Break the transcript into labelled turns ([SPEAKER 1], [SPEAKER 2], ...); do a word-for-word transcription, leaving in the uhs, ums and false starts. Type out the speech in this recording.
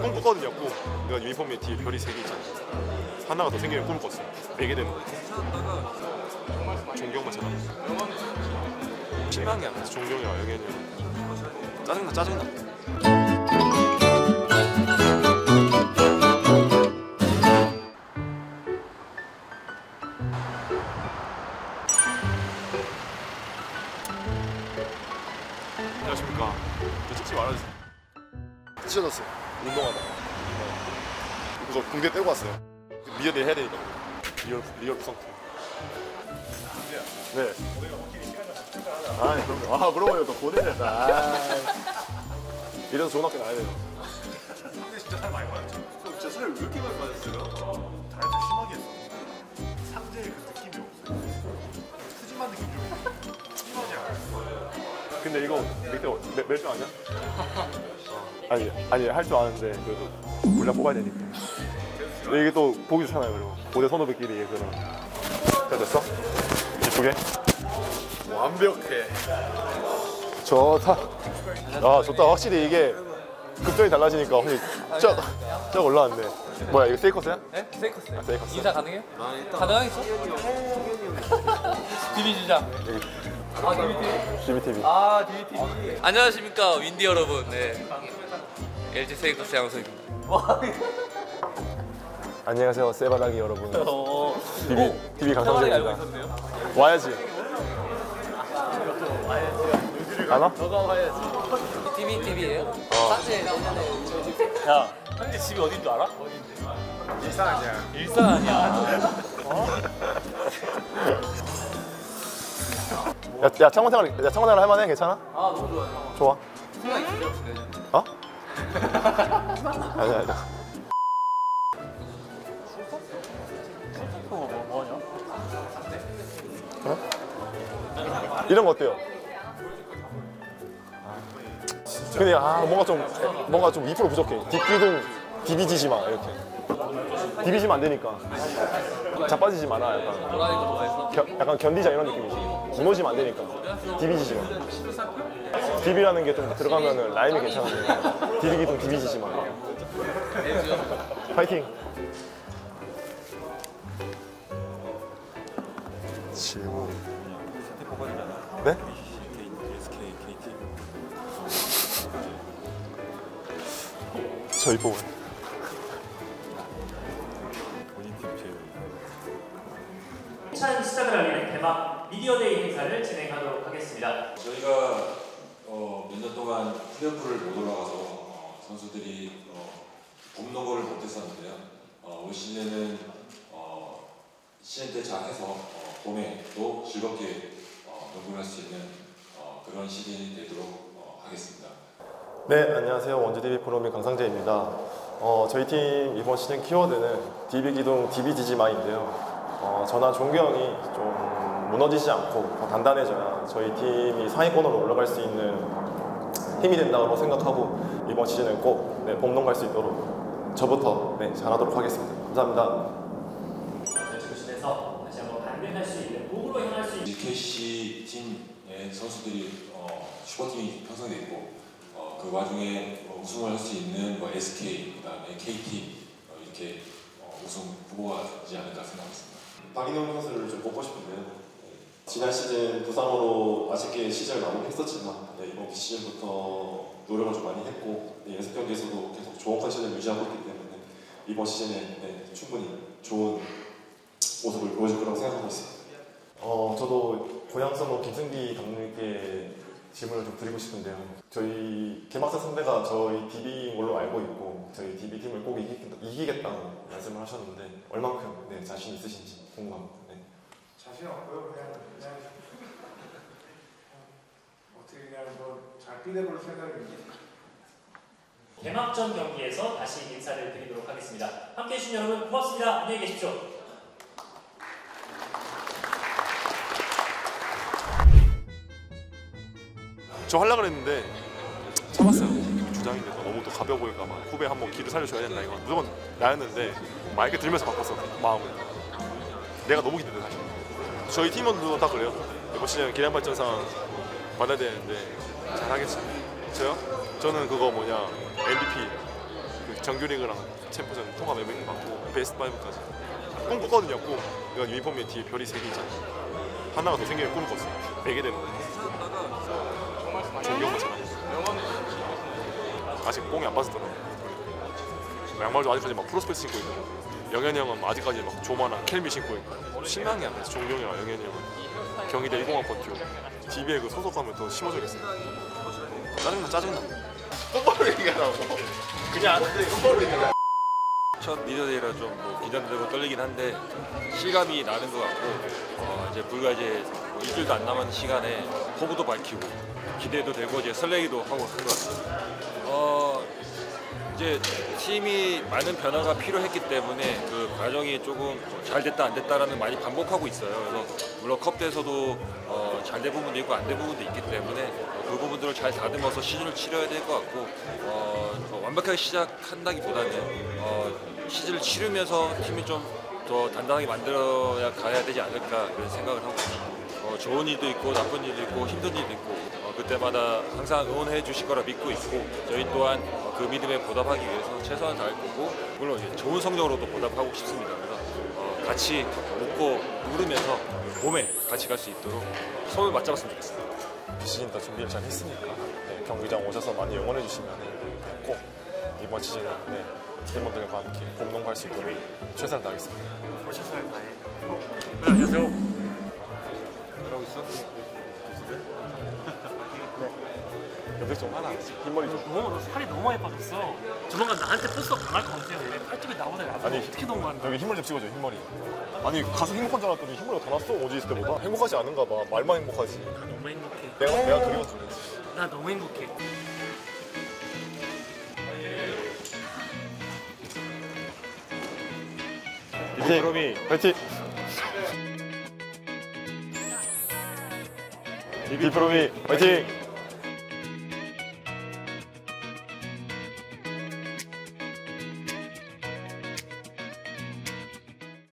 [SPEAKER 1] 꿈 꿨거든요. 꿈. 내가 유니폼에 뒤에 별이 세 개 있잖아. 하나가 더 생기면 꿈을 꿨어. 네 개 되는 거. 존경만 찾아. 실망이 안 나서 존경이야. 여기는 짜증나 짜증나. 안녕하십니까. 저 찍지 말아주세요. 찢어졌어요. 운동하다. 이거 붕대 떼고 왔어요. 미어대 해야 되니까. 리얼 리얼 성트. 네. 아니 그럼 아 그러면 또 고대됐다. 아. 이래서 좋은 학교 나야 돼요.
[SPEAKER 2] 근데 진짜 살 많이 받았죠. 진짜 살을 왜 이렇게 많이 받았어요? 다이어트 심하게 했어. 상제의 그 느낌이 없어요. 푸짐한 느낌 좀 심하지 않아요?
[SPEAKER 1] 근데 이거 이때 멜주 아니야? 아니 아니 할 줄 아는데 그래도 물량 뽑아야 되니까. 근데 이게 또 보기 좋잖아요. 그리고 고대 선후배끼리 그런. 잘 됐어? 이쁘게?
[SPEAKER 2] 완벽해.
[SPEAKER 1] 좋다. 아 좋다. 확실히 이게 급전이 달라지니까 확실히 쫙, 쫙 올라왔네. 뭐야 이거 세이커스야?
[SPEAKER 3] 네? 세이커스.
[SPEAKER 1] 아, 세이커스.
[SPEAKER 3] 인사 가능해요? 가능하겠어? 디비 주장. 아 디비티비?
[SPEAKER 1] 디비티비.
[SPEAKER 3] 아 디비티비. 안녕하십니까 윈디 여러분. 네. 엘지 세이커스 양성입니다.
[SPEAKER 1] 안녕하세요 세바라기 여러분.
[SPEAKER 3] 어.
[SPEAKER 1] 디비 디비
[SPEAKER 3] 알고
[SPEAKER 1] 강성재입니다.
[SPEAKER 3] 있었네요.
[SPEAKER 1] 와야지. 안 와?
[SPEAKER 3] 너가 와야지. 디비티비예요?
[SPEAKER 1] 어.
[SPEAKER 3] 사실 야, 현재 집이 어딘 줄 알아? 어딘데?
[SPEAKER 2] 일상 아니야.
[SPEAKER 3] 일산 아니야. 어?
[SPEAKER 1] 야, 야 창원 생활, 야 창원 생활 할만해? 괜찮아?
[SPEAKER 3] 아 너무 좋아요.
[SPEAKER 1] 좋아.
[SPEAKER 3] 생각 있으세요?
[SPEAKER 1] 어? 아니야 아니야.
[SPEAKER 3] 뭐 뭐냐?
[SPEAKER 1] 그래? 이런 거 어때요? 근데 아 뭔가 좀 뭔가 좀 이 퍼센트 부족해. 뒷기둥 디비지지 마 이렇게. 디비지면 안 되니까. 자빠지지 마라 약간.
[SPEAKER 3] 도라이도 좋아해서.
[SPEAKER 1] 겨, 약간 견디자 이런 느낌이지. 무너지면 안 되니까. 디비지지 마. 디비라는 게 좀 들어가면은 라임이 괜찮은데. 디비 기둥 디비지지 마. 파이팅. 지금. 네? 저희 뽑은
[SPEAKER 2] 본인 팀 제일.
[SPEAKER 4] 찬 시작을 알리는 대박 미디어데이 행사를 진행하도록 하겠습니다.
[SPEAKER 5] 저희가 어, 몇 년 동안 플레이오프를 못 올라가서 어, 선수들이 어, 봄농구를 못했었는데요. 어, 올 시즌에는 어, 시즌 때 잘해서 어, 봄에 또 즐겁게 어, 농구를 할 수 있는 어, 그런 시즌이 되도록 어, 하겠습니다.
[SPEAKER 1] 네, 안녕하세요. 원주디비 프로의 강상재입니다. 어, 저희 팀 이번 시즌 키워드는 디비 기둥 디비지지마인데요. 어, 저나 종규 형이 좀 무너지지 않고 더 단단해져야 저희 팀이 상위권으로 올라갈 수 있는 힘이 된다고 생각하고 이번 시즌은 꼭 네, 봄농 갈 수 있도록 저부터 네, 잘하도록 하겠습니다. 감사합니다.
[SPEAKER 4] 결승에서 다시 한번 반등할 수 있는 목으로 향할 수 있는
[SPEAKER 5] 케이씨 팀의 선수들이 어, 슈퍼팀이 형성되어 있고 어, 그 와중에 어, 우승을 할 수 있는 뭐 에스케이, 그다음에 케이티 어, 이렇게 어, 우승 후보가 되지 않을까 생각합니다.
[SPEAKER 1] 박인영 선수를 좀 뽑고 싶은데요. 지난 시즌 부상으로 아쉽게 시즌을 마무리했었지만 네, 이번 시즌부터 노력을 좀 많이 했고 네, 연습 경기에서도 계속 좋은 컨디션을 유지하고 있기 때문에 이번 시즌에 네, 충분히 좋은 모습을 보여줄 거라고 생각하고 있습니다. 어, 저도 고향선호 김승기 감독님께 질문을 좀 드리고 싶은데요. 저희 개막전 상대가 저희 디비인 걸로 알고 있고 저희 디비 팀을 꼭 이기겠다, 이기겠다고 말씀을 하셨는데 얼만큼 네, 자신 있으신지 궁금합니다. 네.
[SPEAKER 2] 자신 없고요. 그냥 그냥 어떻게 그냥 뭐잘 뛰내볼 생각입니다.
[SPEAKER 4] 개막전 경기에서 다시 인사를 드리도록 하겠습니다. 함께해 주신 여러분 고맙습니다. 안녕히 계십시오.
[SPEAKER 1] 저 하려고 했는데 참았어요. 주장인데 너무 또 가벼워 보일까봐 후배 한번 기를 살려줘야 된다 이건 무조건 나였는데 마이크 들면서 바꿨어 마음을. 내가 너무 기대돼 사실. 저희 팀원도 다 그래요. 이번 시즌 기량 발전상 받아야 되는데 잘하겠지. 저요? 저는 그거 뭐냐 엠브이피 그
[SPEAKER 6] 정규리그랑 챔프전 통합 엠브이피 받고 베스트 파이브까지 꿈 꿨거든요. 꿈. 이건 유니폼에 뒤에 별이 세 개 있잖아. 하나가 더 생기면 꿈을 꿨어. 베게 되는 거. 존경만 잘하고. 아직 뽕이 안 빠졌더라고. 양말도 아직까지 막 프로스펙트 신고 있고. 영현이 형은 아직까지 막 조마나 켈미 신고 있고. 실망이 안 나서 종경이랑 영현이 형은 경희대 일공학 버티고 디비에 그 소속하면 더 심어져야겠어. 짜증나 짜증나.
[SPEAKER 2] 똑바로 얘기하라고. 그냥 똑바로 얘기하라고.
[SPEAKER 5] 첫 미드데이라 좀뭐 긴장되고 떨리긴 한데 실감이 나는 것 같고 어 이제 불과 이제 뭐 일주일도 안 남은 시간에 포부도 밝히고 기대도 되고 이제 설레기도 하고 한 것 같습니다. 어 이제 팀이 많은 변화가 필요했기 때문에 그 과정이 조금 잘 됐다 안 됐다라는 많이 반복하고 있어요. 그래서 물론 컵대에서도 어 잘 된 부분도 있고 안 된 부분도 있기 때문에 그 부분들을 잘 다듬어서 시즌을 치러야 될 것 같고 어 완벽하게 시작한다기보다는 어 시즌을 치르면서 팀이 좀 더 단단하게 만들어야 가야 되지 않을까 그런 생각을 하고 있습니다. 어, 좋은 일도 있고 나쁜 일도 있고 힘든 일도 있고 어, 그때마다 항상 응원해 주실 거라 믿고 있고 저희 또한 어, 그 믿음에 보답하기 위해서 최선을 다할 거고 물론 이제 좋은 성적으로도 보답하고 싶습니다. 그래서 어, 같이 웃고 누르면서 봄에 같이 갈 수 있도록 손을 맞잡았으면 좋겠습니다.
[SPEAKER 6] 시즌 다 준비를 잘 했으니까 네, 경기장 오셔서 많이 응원해 주시면 꼭 이번 시즌 네, 팬분들과 함께 공동할 수 있도록 최선을 다하겠습니다.
[SPEAKER 4] 최선을 다해. 네, 안녕하세요.
[SPEAKER 6] 그러고 있어? 네. 염색 좀 하나 흰머리 좀.
[SPEAKER 4] 너무 너 살이 너무 많이 빠졌어. 조만간 나한테 포스가 강할 것 같아요. 팔뚝이 나보다 얇아.
[SPEAKER 6] 아니,
[SPEAKER 4] 어떻게 농구하는
[SPEAKER 6] 여기 흰머리 좀 찍어줘 흰머리. 아니 가서 행복한 줄 알았더니 흰머리가 더 났어 어제 있을 때보다. 행복하지 않은가 봐. 말만 행복하지.
[SPEAKER 4] 너무 행복해.
[SPEAKER 6] 내가 내가 그리워서 그랬지.
[SPEAKER 4] 나 너무 행복해.
[SPEAKER 6] 비프롬이 화이팅! 비프롬이 화이팅!